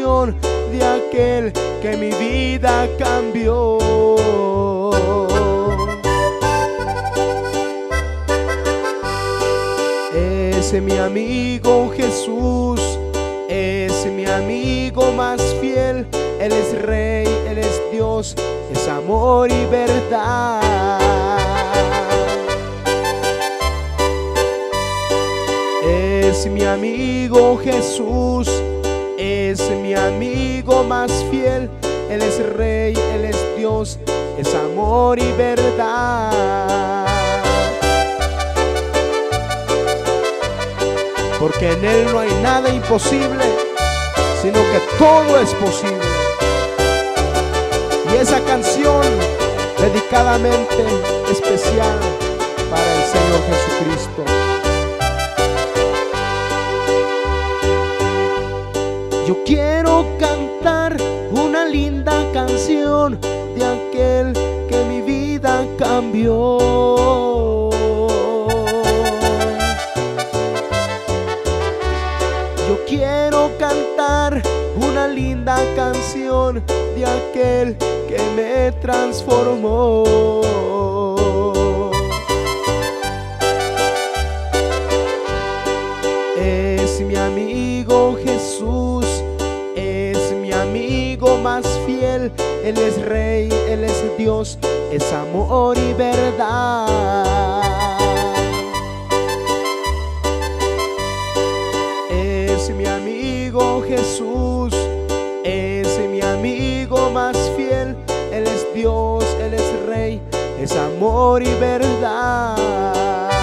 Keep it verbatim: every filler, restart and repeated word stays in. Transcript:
canción de aquel que mi vida cambió. Es mi amigo Jesús, es mi amigo más fiel. Él es Rey, Él es Dios, es amor y verdad. Es mi amigo Jesús, es mi amigo más fiel. Él es Rey, Él es Dios, es amor y verdad. Porque en Él no hay nada imposible, sino que todo es posible. Y esa canción dedicadamente especial para el Señor Jesucristo. Yo quiero cantar una linda canción de aquel que mi vida cambió. Yo quiero cantar una linda canción de aquel que me transformó. Es mi amigo Jesús, es mi amigo más fiel. Él es Rey, Él es Dios, es amor y verdad. Es mi amigo Jesús, es mi amigo más fiel. Él es Dios, Él es Rey, es amor y verdad.